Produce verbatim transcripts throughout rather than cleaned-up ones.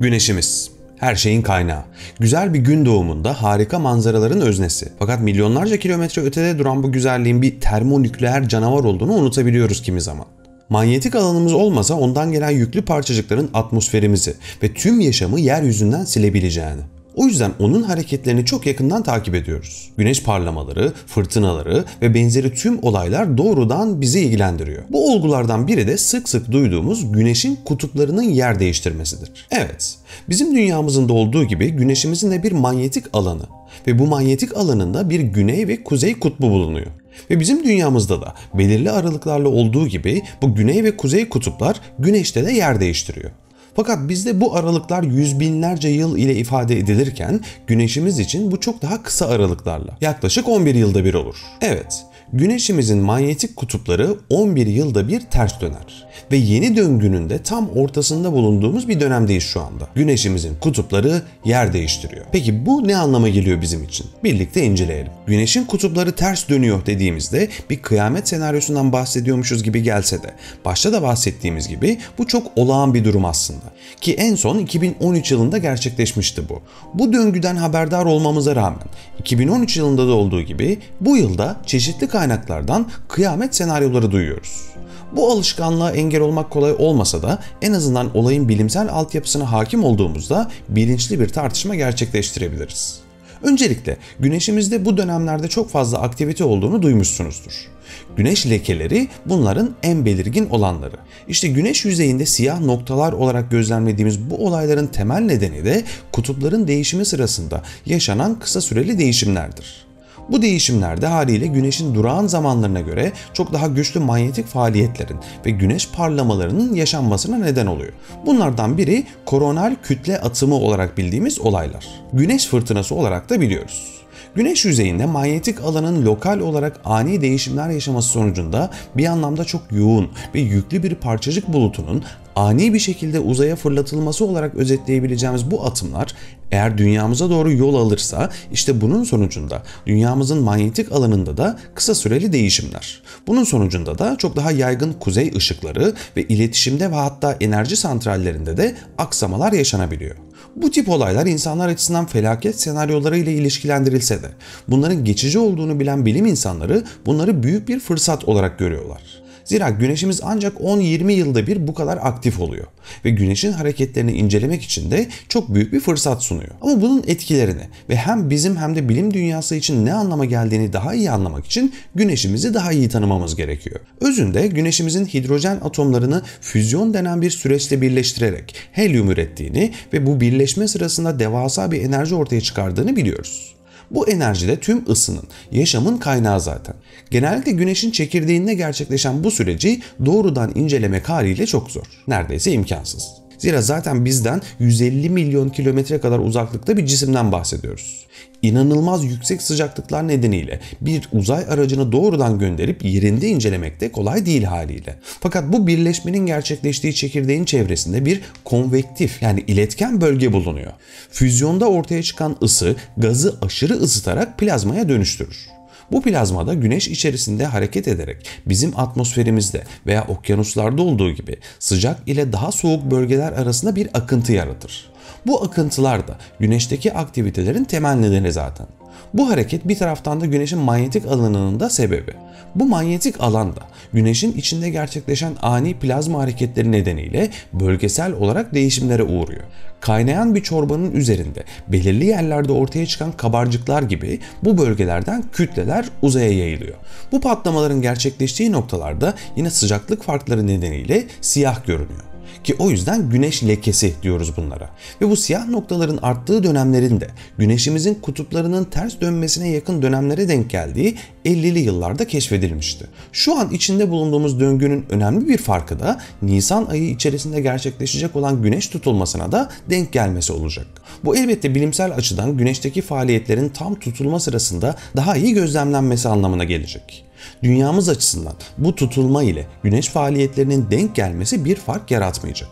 Güneşimiz. Her şeyin kaynağı. Güzel bir gün doğumunda harika manzaraların öznesi. Fakat milyonlarca kilometre ötede duran bu güzelliğin bir termonükleer canavar olduğunu unutabiliyoruz kimi zaman. Manyetik alanımız olmasa ondan gelen yüklü parçacıkların atmosferimizi ve tüm yaşamı yeryüzünden silebileceğini. O yüzden onun hareketlerini çok yakından takip ediyoruz. Güneş parlamaları, fırtınaları ve benzeri tüm olaylar doğrudan bizi ilgilendiriyor. Bu olgulardan biri de sık sık duyduğumuz güneşin kutuplarının yer değiştirmesidir. Evet, bizim dünyamızın da olduğu gibi güneşimizin de bir manyetik alanı ve bu manyetik alanında bir güney ve kuzey kutbu bulunuyor. Ve bizim dünyamızda da belirli aralıklarla olduğu gibi bu güney ve kuzey kutuplar güneşte de yer değiştiriyor. Fakat bizde bu aralıklar yüz binlerce yıl ile ifade edilirken güneşimiz için bu çok daha kısa aralıklarla. Yaklaşık on bir yılda bir olur. Evet, güneşimizin manyetik kutupları on bir yılda bir ters döner. Ve yeni döngünün de tam ortasında bulunduğumuz bir dönemdeyiz şu anda. Güneşimizin kutupları yer değiştiriyor. Peki bu ne anlama geliyor bizim için? Birlikte inceleyelim. Güneşin kutupları ters dönüyor dediğimizde bir kıyamet senaryosundan bahsediyormuşuz gibi gelse de başta da bahsettiğimiz gibi bu çok olağan bir durum aslında. Ki en son iki bin on üç yılında gerçekleşmişti bu. Bu döngüden haberdar olmamıza rağmen iki bin on üç yılında da olduğu gibi bu yılda çeşitli kaynaklardan kıyamet senaryoları duyuyoruz. Bu alışkanlığa engel olmak kolay olmasa da en azından olayın bilimsel altyapısına hakim olduğumuzda bilinçli bir tartışma gerçekleştirebiliriz. Öncelikle güneşimizde bu dönemlerde çok fazla aktivite olduğunu duymuşsunuzdur. Güneş lekeleri bunların en belirgin olanları. İşte güneş yüzeyinde siyah noktalar olarak gözlemlediğimiz bu olayların temel nedeni de kutupların değişimi sırasında yaşanan kısa süreli değişimlerdir. Bu değişimlerde haliyle güneşin durağan zamanlarına göre çok daha güçlü manyetik faaliyetlerin ve güneş parlamalarının yaşanmasına neden oluyor. Bunlardan biri koronal kütle atımı olarak bildiğimiz olaylar. Güneş fırtınası olarak da biliyoruz. Güneş yüzeyinde manyetik alanın lokal olarak ani değişimler yaşaması sonucunda bir anlamda çok yoğun ve yüklü bir parçacık bulutunun ani bir şekilde uzaya fırlatılması olarak özetleyebileceğimiz bu atımlar eğer dünyamıza doğru yol alırsa işte bunun sonucunda dünyamızın manyetik alanında da kısa süreli değişimler. Bunun sonucunda da çok daha yaygın kuzey ışıkları ve iletişimde ve hatta enerji santrallerinde de aksamalar yaşanabiliyor. Bu tip olaylar insanlar açısından felaket senaryoları ile ilişkilendirilse de bunların geçici olduğunu bilen bilim insanları bunları büyük bir fırsat olarak görüyorlar. Zira güneşimiz ancak on yirmi yılda bir bu kadar aktif oluyor ve güneşin hareketlerini incelemek için de çok büyük bir fırsat sunuyor. Ama bunun etkilerini ve hem bizim hem de bilim dünyası için ne anlama geldiğini daha iyi anlamak için güneşimizi daha iyi tanımamız gerekiyor. Özünde güneşimizin hidrojen atomlarını füzyon denen bir süreçle birleştirerek helyum ürettiğini ve bu birleşme sırasında devasa bir enerji ortaya çıkardığını biliyoruz. Bu enerji de tüm ısının, yaşamın kaynağı zaten. Genellikle güneşin çekirdeğinde gerçekleşen bu süreci doğrudan incelemek haliyle çok zor. Neredeyse imkansız. Zira zaten bizden yüz elli milyon kilometre kadar uzaklıkta bir cisimden bahsediyoruz. İnanılmaz yüksek sıcaklıklar nedeniyle bir uzay aracını doğrudan gönderip yerinde incelemek de kolay değil haliyle. Fakat bu birleşmenin gerçekleştiği çekirdeğin çevresinde bir konvektif yani iletken bölge bulunuyor. Füzyonda ortaya çıkan ısı gazı aşırı ısıtarak plazmaya dönüştürür. Bu plazmada güneş içerisinde hareket ederek bizim atmosferimizde veya okyanuslarda olduğu gibi sıcak ile daha soğuk bölgeler arasında bir akıntı yaratır. Bu akıntılar da güneşteki aktivitelerin temel nedeni zaten. Bu hareket bir taraftan da güneşin manyetik alanının da sebebi. Bu manyetik alanda güneşin içinde gerçekleşen ani plazma hareketleri nedeniyle bölgesel olarak değişimlere uğruyor. Kaynayan bir çorbanın üzerinde belirli yerlerde ortaya çıkan kabarcıklar gibi bu bölgelerden kütleler uzaya yayılıyor. Bu patlamaların gerçekleştiği noktalarda yine sıcaklık farkları nedeniyle siyah görünüyor. Ki o yüzden güneş lekesi diyoruz bunlara. Ve bu siyah noktaların arttığı dönemlerinde güneşimizin kutuplarının ters dönmesine yakın dönemlere denk geldiği ellili yıllarda keşfedilmişti. Şu an içinde bulunduğumuz döngünün önemli bir farkı da Nisan ayı içerisinde gerçekleşecek olan güneş tutulmasına da denk gelmesi olacak. Bu elbette bilimsel açıdan güneşteki faaliyetlerin tam tutulma sırasında daha iyi gözlemlenmesi anlamına gelecek. Dünyamız açısından bu tutulma ile güneş faaliyetlerinin denk gelmesi bir fark yaratmayacak.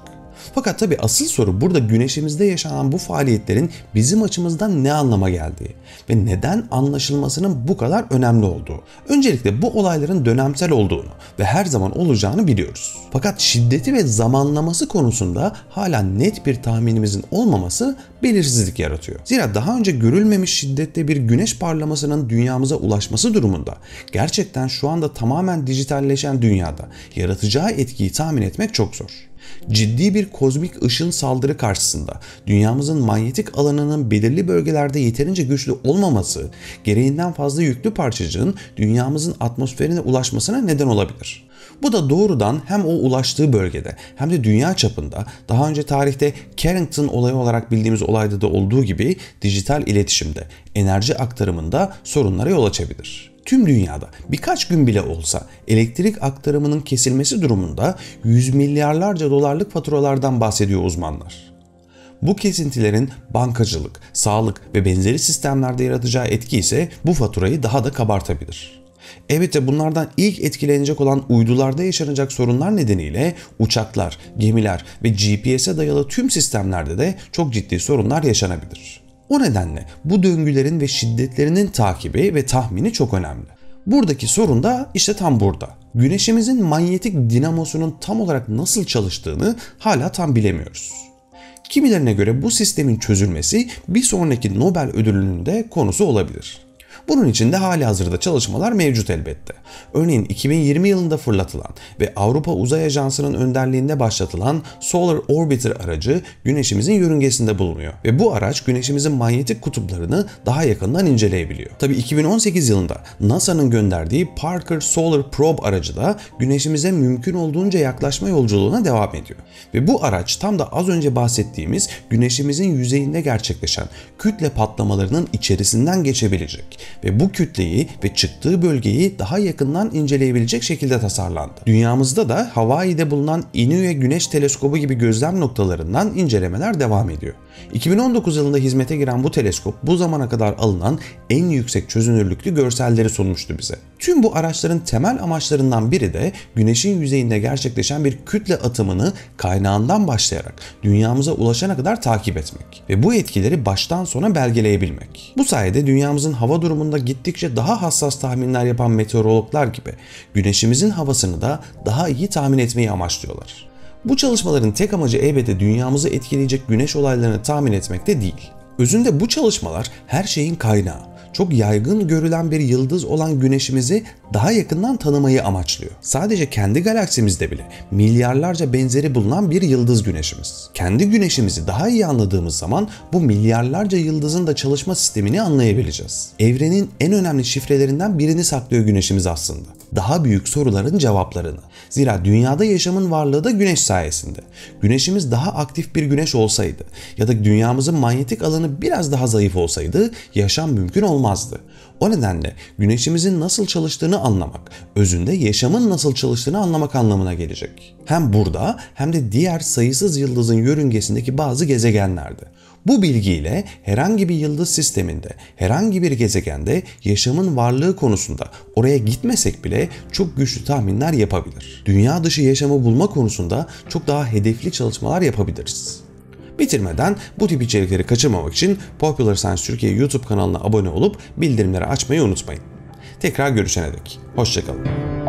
Fakat tabii asıl soru burada güneşimizde yaşanan bu faaliyetlerin bizim açımızdan ne anlama geldiği ve neden anlaşılmasının bu kadar önemli olduğu. Öncelikle bu olayların dönemsel olduğunu ve her zaman olacağını biliyoruz. Fakat şiddeti ve zamanlaması konusunda hala net bir tahminimizin olmaması belirsizlik yaratıyor. Zira daha önce görülmemiş şiddette bir güneş parlamasının dünyamıza ulaşması durumunda gerçekten şu anda tamamen dijitalleşen dünyada yaratacağı etkiyi tahmin etmek çok zor. Ciddi bir kozmik ışın saldırı karşısında dünyamızın manyetik alanının belirli bölgelerde yeterince güçlü olmaması, gereğinden fazla yüklü parçacığın dünyamızın atmosferine ulaşmasına neden olabilir. Bu da doğrudan hem o ulaştığı bölgede hem de dünya çapında daha önce tarihte Carrington olayı olarak bildiğimiz olayda da olduğu gibi dijital iletişimde, enerji aktarımında sorunlara yol açabilir. Tüm dünyada birkaç gün bile olsa elektrik aktarımının kesilmesi durumunda yüz milyarlarca dolarlık faturalardan bahsediyor uzmanlar. Bu kesintilerin bankacılık, sağlık ve benzeri sistemlerde yaratacağı etki ise bu faturayı daha da kabartabilir. Elbette bunlardan ilk etkilenecek olan uydularda yaşanacak sorunlar nedeniyle uçaklar, gemiler ve G P S'e dayalı tüm sistemlerde de çok ciddi sorunlar yaşanabilir. O nedenle bu döngülerin ve şiddetlerinin takibi ve tahmini çok önemli. Buradaki sorun da işte tam burada. Güneşimizin manyetik dinamosunun tam olarak nasıl çalıştığını hala tam bilemiyoruz. Kimilerine göre bu sistemin çözülmesi bir sonraki Nobel ödülünün de konusu olabilir. Bunun için de halihazırda çalışmalar mevcut elbette. Örneğin iki bin yirmi yılında fırlatılan ve Avrupa Uzay Ajansı'nın önderliğinde başlatılan Solar Orbiter aracı Güneşimizin yörüngesinde bulunuyor ve bu araç Güneşimizin manyetik kutuplarını daha yakından inceleyebiliyor. Tabii iki bin on sekiz yılında NASA'nın gönderdiği Parker Solar Probe aracı da Güneşimize mümkün olduğunca yaklaşma yolculuğuna devam ediyor. Ve bu araç tam da az önce bahsettiğimiz Güneşimizin yüzeyinde gerçekleşen kütle patlamalarının içerisinden geçebilecek ve bu kütleyi ve çıktığı bölgeyi daha yakından inceleyebilecek şekilde tasarlandı. Dünyamızda da Hawaii'de bulunan Inouye Güneş Teleskobu gibi gözlem noktalarından incelemeler devam ediyor. iki bin on dokuz yılında hizmete giren bu teleskop bu zamana kadar alınan en yüksek çözünürlüklü görselleri sunmuştu bize. Tüm bu araçların temel amaçlarından biri de Güneş'in yüzeyinde gerçekleşen bir kütle atımını kaynağından başlayarak dünyamıza ulaşana kadar takip etmek ve bu etkileri baştan sona belgeleyebilmek. Bu sayede dünyamızın hava durumunda gittikçe daha hassas tahminler yapan meteorologlar gibi Güneşimizin havasını da daha iyi tahmin etmeyi amaçlıyorlar. Bu çalışmaların tek amacı elbette dünyamızı etkileyecek güneş olaylarını tahmin etmek de değil. Özünde bu çalışmalar her şeyin kaynağı, çok yaygın görülen bir yıldız olan Güneşimizi daha yakından tanımayı amaçlıyor. Sadece kendi galaksimizde bile milyarlarca benzeri bulunan bir yıldız Güneşimiz. Kendi Güneşimizi daha iyi anladığımız zaman bu milyarlarca yıldızın da çalışma sistemini anlayabileceğiz. Evrenin en önemli şifrelerinden birini saklıyor Güneşimiz aslında. Daha büyük soruların cevaplarını. Zira dünyada yaşamın varlığı da Güneş sayesinde. Güneşimiz daha aktif bir güneş olsaydı ya da dünyamızın manyetik alanı biraz daha zayıf olsaydı yaşam mümkün olmazdı. O nedenle Güneşimizin nasıl çalıştığını anlamak, özünde yaşamın nasıl çalıştığını anlamak anlamına gelecek. Hem burada hem de diğer sayısız yıldızın yörüngesindeki bazı gezegenlerde. Bu bilgiyle herhangi bir yıldız sisteminde, herhangi bir gezegende yaşamın varlığı konusunda oraya gitmesek bile çok güçlü tahminler yapabilir. Dünya dışı yaşamı bulma konusunda çok daha hedefli çalışmalar yapabiliriz. Bitirmeden bu tip içerikleri kaçırmamak için Popular Science Türkiye YouTube kanalına abone olup bildirimleri açmayı unutmayın. Tekrar görüşene dek. Hoşça kalın.